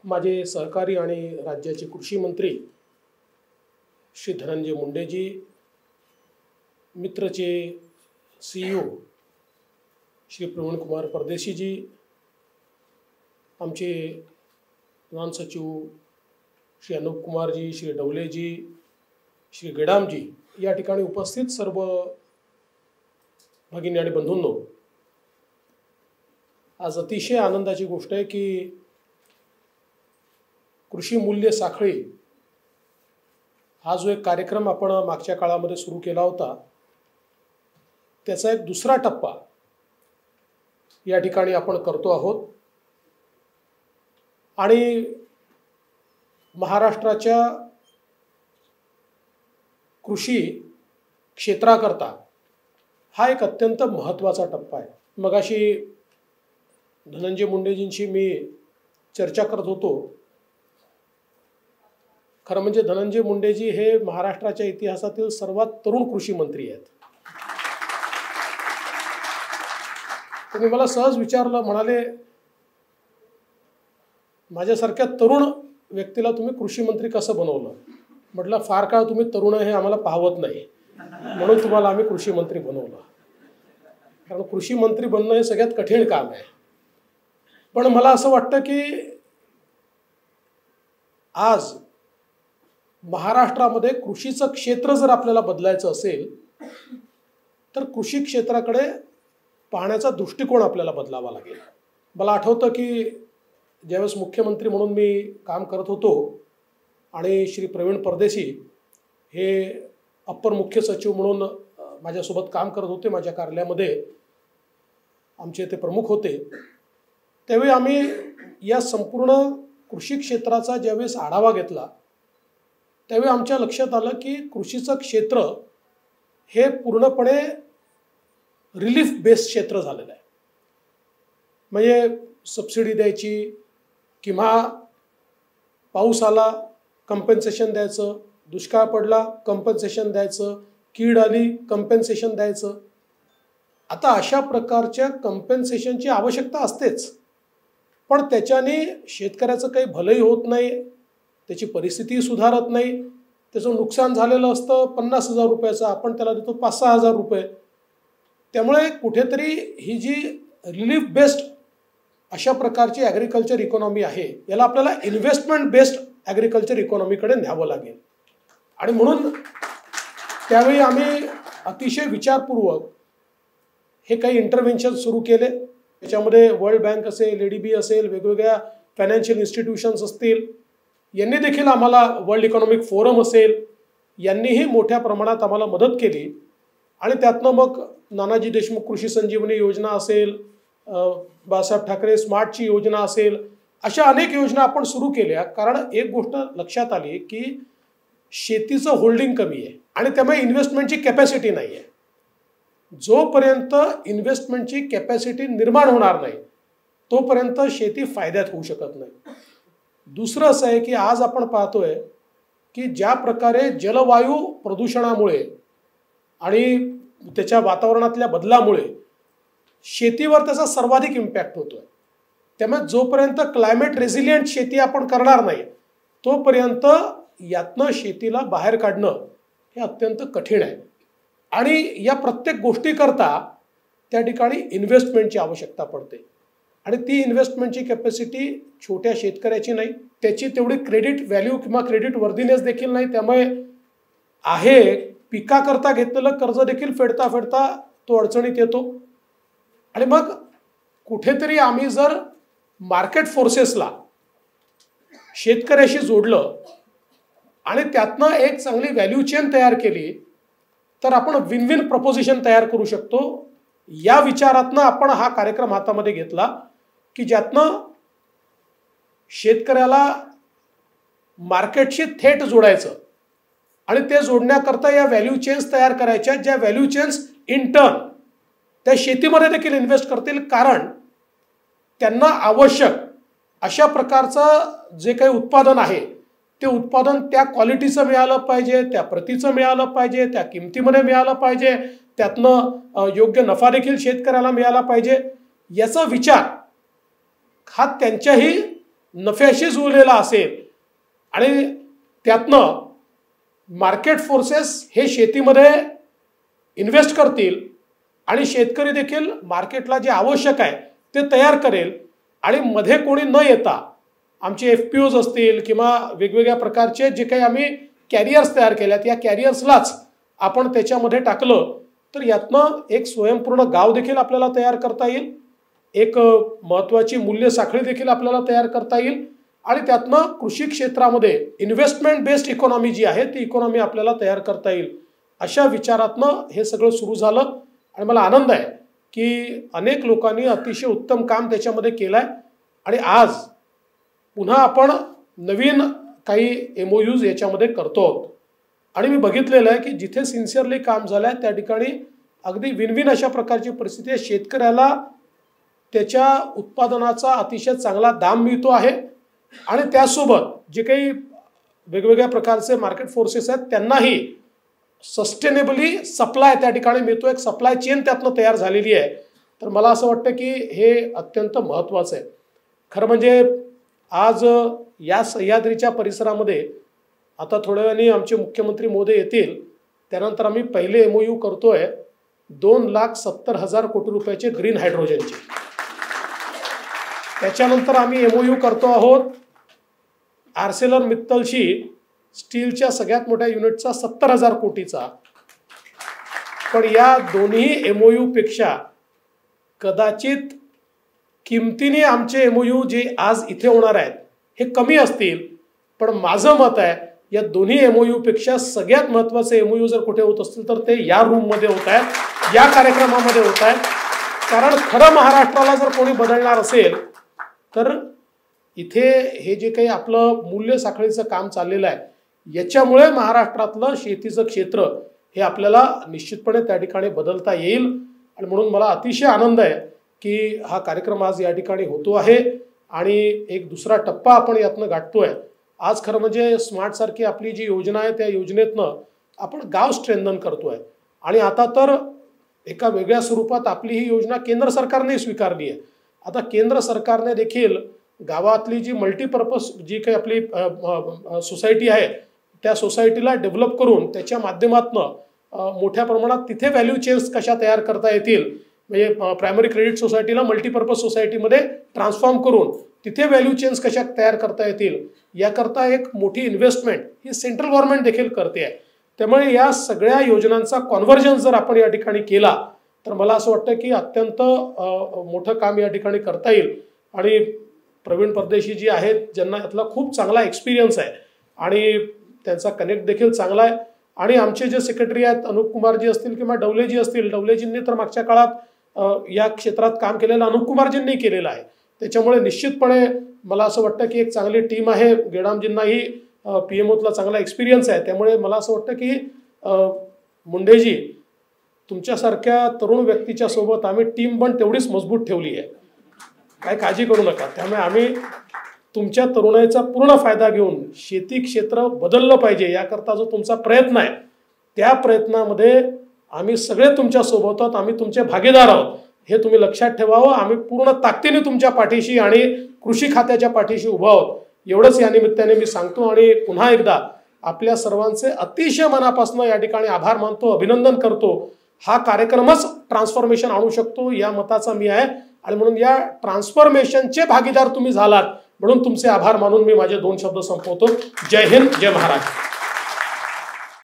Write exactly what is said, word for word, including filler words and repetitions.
माझे सहकारी आणि राज्याचे कृषी मंत्री श्री धनंजय मुंडेजी, मित्रचे सीईओ श्री प्रवीण कुमार परदेशीजी, आमचे प्रधान सचिव श्री अनूप कुमारजी, श्री डवलेजी, श्री गेडामजी, या ठिकाणी उपस्थित सर्व भगिनी आणि बंधूंनो, आज अतिशय आनंदाची गोष्ट आहे की कृषी मूल्य साखळी हा जो एक कार्यक्रम आपण मागच्या काळामध्ये सुरू केला होता, त्याचा एक दुसरा टप्पा या ठिकाणी आपण करतो आहोत आणि महाराष्ट्राच्या कृषी क्षेत्राकरता हा एक अत्यंत महत्त्वाचा टप्पा आहे। मगाशी धनंजय मुंडेजींशी मी चर्चा करत होतो। खरं म्हणजे धनंजय मुंडेजी हे महाराष्ट्राच्या इतिहासातील सर्वात तरुण कृषी मंत्री आहेत। त्यांनी मला सहज विचारलं, म्हणाले माझ्यासारख्या तरुण व्यक्तीला तुम्ही कृषी मंत्री कसं बनवलं? म्हटलं फार काळ तुम्ही तरुण हे आम्हाला पाहवत नाही, म्हणून तुम्हाला आम्ही कृषी मंत्री बनवलं। कारण कृषी मंत्री बनणं हे सगळ्यात कठीण काम आहे। पण मला असं वाटतं की आज महाराष्ट्रामध्ये कृषीचं क्षेत्र जर आपल्याला बदलायचं असेल तर कृषी क्षेत्राकडे पाहण्याचा दृष्टिकोन आपल्याला बदलावा लागेल। मला आठवतं की ज्यावेळेस मुख्यमंत्री म्हणून मी काम करत होतो आणि श्री प्रवीण परदेशी हे अप्पर मुख्य सचिव म्हणून माझ्यासोबत काम करत होते, माझ्या कार्यालयामध्ये आमचे ते प्रमुख होते, त्यावेळी आम्ही या संपूर्ण कृषी क्षेत्राचा ज्यावेळेस आढावा घेतला त्यावेळी आमच्या लक्षात आलं की कृषीचं क्षेत्र हे पूर्णपणे रिलीफ बेस्ड क्षेत्र झालेलं आहे। म्हणजे सबसिडी द्यायची किंवा पाऊस आला कंपेन्सेशन द्यायचं, दुष्काळ पडला कंपेन्सेशन द्यायचं, कीड आली कंपेन्सेशन द्यायचं। आता अशा प्रकारच्या कंपेन्सेशनची आवश्यकता असतेच, पण त्याच्याने शेतकऱ्याचं काही भलंही होत नाही, त्याची परिस्थिती सुधारत नाही, त्याचं नुकसान झालेलं असतं पन्नास हजार रुपयाचं, आपण त्याला देतो पाच सहा हजार रुपये। त्यामुळे कुठेतरी ही जी रिलीफ बेस्ड अशा प्रकारची ॲग्रिकल्चर इकॉनॉमी आहे, याला आपल्याला इन्व्हेस्टमेंट बेस्ड ॲग्रिकल्चर इकॉनॉमीकडे न्यावं लागेल। आणि म्हणून त्यावेळी आम्ही अतिशय विचारपूर्वक हे काही इंटरव्हेन्शन सुरू केले। त्याच्यामध्ये वर्ल्ड बँक असेल, ए डी बी असेल, वेगवेगळ्या फायनान्शियल इन्स्टिट्यूशन्स असतील, यांनी देखील आम्हाला, वर्ल्ड इकॉनॉमिक फोरम असेल, यांनीही मोठ्या प्रमाणात आम्हाला मदत केली। आणि त्यातनं मग नानाजी देशमुख कृषी संजीवनी योजना असेल, बाळासाहेब ठाकरे स्मार्टची योजना असेल, अशा अनेक योजना आपण सुरू केल्या। कारण एक गोष्ट लक्षात आली की शेतीचं होल्डिंग कमी आहे आणि त्यामुळे इन्व्हेस्टमेंटची कॅपॅसिटी नाही आहे। जोपर्यंत इन्व्हेस्टमेंटची कॅपॅसिटी निर्माण होणार नाही तोपर्यंत शेती फायद्यात होऊ शकत नाही। दुसरं असं आहे की आज आपण पाहतोय की ज्या प्रकारे जलवायू प्रदूषणामुळे आणि त्याच्या वातावरणातल्या बदलामुळे शेतीवर त्याचा सर्वाधिक इम्पॅक्ट होतोय। त्यामुळे जोपर्यंत क्लायमेट रेझिलियंट शेती आपण करणार नाही तोपर्यंत यातनं शेतीला बाहेर काढणं हे अत्यंत कठीण आहे। आणि या प्रत्येक गोष्टीकरता त्या ठिकाणी इन्व्हेस्टमेंटची आवश्यकता पडते आणि ती इन्व्हेस्टमेंटची कॅपॅसिटी छोट्या शेतकऱ्याची नाही, त्याची तेवढी क्रेडिट व्हॅल्यू किंवा क्रेडिट वर्दीनेस देखील नाही। त्यामुळे आहे पिकाकरता घेतलेलं कर्ज देखील फेडता फेडता तो अडचणीत येतो। आणि मग कुठेतरी आम्ही जर मार्केट फोर्सेसला शेतकऱ्याशी जोडलं आणि त्यातनं एक चांगली व्हॅल्यू चेन तयार केली तर आपण विन विन प्रपोजिशन तयार करू शकतो। या विचारातनं आपण हा कार्यक्रम हातामध्ये घेतला की ज्यातनं शेतकऱ्याला मार्केटशी थेट जोडायचं आणि ते जोडण्याकरता या व्हॅल्यू चेन्स तयार करायच्या, ज्या व्हॅल्यू चेन्स इन टर्न त्या शेतीमध्ये देखील इन्व्हेस्ट करतील। कारण त्यांना आवश्यक अशा प्रकारचं जे काही उत्पादन आहे ते उत्पादन त्या क्वालिटीचं मिळालं पाहिजे, त्या प्रतीचं मिळालं पाहिजे, त्या किमतीमध्ये मिळालं पाहिजे, त्यातनं योग्य नफा देखील शेतकऱ्याला मिळाला पाहिजे। याचा विचार हा त्यांच्याही नफ्याशी जुळलेला असेल आणि त्यातनं मार्केट फोर्सेस हे शेतीमध्ये इन्व्हेस्ट करतील आणि शेतकरी देखील मार्केटला जे आवश्यक आहे ते तयार करेल आणि मध्ये कोणी न येता आमचे एफ पी ओज असतील किंवा वेगवेगळ्या प्रकारचे जे काही आम्ही कॅरियर्स तयार केल्यात या कॅरियर्सलाच आपण त्याच्यामध्ये टाकलं तर यातनं एक स्वयंपूर्ण गाव देखील आपल्याला तयार करता येईल, एक महत्त्वाची मूल्य साखळी देखील आपल्याला तयार करता येईल आणि त्यातनं कृषी क्षेत्रामध्ये इन्व्हेस्टमेंट बेस्ड इकॉनॉमी जी आहे ती इकॉनॉमी आपल्याला तयार करता येईल. अशा विचारातनं हे सगळं सुरू झालं आणि मला आनंद आहे की अनेक लोकांनी अतिशय उत्तम काम त्याच्यामध्ये केलं आहे आणि आज पुन्हा आपण नवीन काही एम ओ यूज याच्यामध्ये करतो आहोत. आणि मी बघितलेलं आहे की जिथे सिन्सिअरली काम झालं आहे त्या ठिकाणी अगदी विनविन अशा प्रकारची परिस्थिती आहे. शेतकऱ्याला त्याच्या उत्पादनाचा अतिशय चांगला दाम मिळतो आहे आणि त्यासोबत जे काही वेगवेगळ्या प्रकारचे मार्केट फोर्सेस आहेत त्यांनाही सस्टेनेबली सप्लाय त्या ठिकाणी मिळतो, एक सप्लाय चेन त्यातनं तयार झालेली आहे. तर मला असं वाटतं की हे अत्यंत महत्त्वाचं आहे. खरं म्हणजे आज या सह्याद्रीच्या परिसरामध्ये आता थोड्या वेळाने आमचे मुख्यमंत्री महोदय येतील त्यानंतर आम्ही पहिले एम ओ यू करतोय दोन लाख सत्तर हजार कोटी रुपयाचे ग्रीन हायड्रोजनचे. त्याच्यानंतर आम्ही एम ओ यू करतो आहोत आर्सेलर मित्तलशी स्टीलच्या सगळ्यात मोठ्या युनिटचा सत्तर हजार कोटीचा. पण या दोन्ही एम ओ यू पेक्षा कदाचित किमतीने आमचे एम ओ यू जे आज इथे होणार आहेत हे कमी असतील, पण माझं मत आहे या दोन्ही एम ओ यू पेक्षा सगळ्यात महत्त्वाचे एम ओ यू जर कुठे होत असतील तर ते या रूममध्ये होत आहेत, या कार्यक्रमामध्ये होत आहेत. कारण खरं महाराष्ट्राला जर कोणी बदलणार असेल तर इथे हे जे काही आपलं मूल्य साखळीचं काम चाललेलं आहे याच्यामुळे महाराष्ट्रातलं शेतीचं क्षेत्र हे आपल्याला निश्चितपणे त्या ठिकाणी बदलता येईल. आणि म्हणून मला अतिशय आनंद आहे की हा कार्यक्रम आज या ठिकाणी होतो आहे आणि एक दुसरा टप्पा आपण यातनं गाठतोय. आज खरं म्हणजे स्मार्ट सारखी आपली जी योजना आहे त्या योजनेतनं आपण गाव स्ट्रेंथन करतोय आणि आता तर एका वेगळ्या स्वरूपात आपली ही योजना केंद्र सरकारने स्वीकारली आहे. आता केंद्र सरकारने देखील गावातली जी मल्टीपर्पज जी काही आपली सोसायटी आहे त्या सोसायटीला डेव्हलप करून त्याच्या माध्यमातून मोठ्या प्रमाणात तिथे व्हॅल्यू चेन्स कशा तयार करता येतील, म्हणजे प्रायमरी क्रेडिट सोसायटीला मल्टीपर्पज सोसायटीमध्ये ट्रान्सफॉर्म करून तिथे व्हॅल्यू चेन्स कशा तयार करता येतील याकरता एक मोठी इन्व्हेस्टमेंट ही सेंट्रल गव्हर्नमेंट देखील करते आहे. त्यामुळे या सगळ्या योजनांचा कॉन्व्हर्जन्स जर आपण या ठिकाणी केला तर मला असं वाटतं की अत्यंत मोठं काम या ठिकाणी करता येईल. आणि प्रवीण परदेशी जी आहेत ज्यांना यातला खूप चांगला एक्सपिरियन्स आहे आणि त्यांचा कनेक्ट देखील चांगला आहे आणि आमचे जे सेक्रेटरी आहेत अनुप कुमारजी असतील किंवा डवलेजी असतील, डवलेजींनी तर मागच्या काळात या क्षेत्रात काम केलेलं अनुप कुमारजींनी केलेलं आहे. त्याच्यामुळे निश्चितपणे मला असं वाटतं की एक चांगली टीम आहे. गेडामजींनाही पी एम ओतला चांगला एक्सपिरियन्स आहे. त्यामुळे मला असं वाटतं की मुंडेजी तुमच्यासारख्या तरुण व्यक्तीच्या सोबत आम्ही टीम पण तेवढीच मजबूत ठेवली आहे, काय काळजी करू नका. त्यामुळे आम्ही तुमच्या तरुणाईचा पूर्ण फायदा घेऊन शेती क्षेत्र बदललं पाहिजे याकरता जो तुमचा प्रयत्न आहे त्या प्रयत्नामध्ये आम्ही सगळे तुमच्या सोबत आहोत, आम्ही तुमचे भागीदार आहोत हे तुम्ही लक्षात ठेवावं. आम्ही पूर्ण ताकदीने तुमच्या पाठीशी आणि कृषी खात्याच्या पाठीशी उभा आहोत एवढंच या निमित्ताने मी सांगतो. आणि पुन्हा एकदा आपल्या सर्वांचे अतिशय मनापासून या ठिकाणी आभार मानतो, अभिनंदन करतो. हा कार्यक्रमच ट्रान्सफॉर्मेशन आणू शकतो या मताचा मी आहे आणि म्हणून या ट्रान्सफॉर्मेशनचे भागीदार तुम्ही झालात म्हणून तुमचे आभार मानून मी माझे दोन शब्द संपवतो. जय हिंद, जय महाराष्ट्र.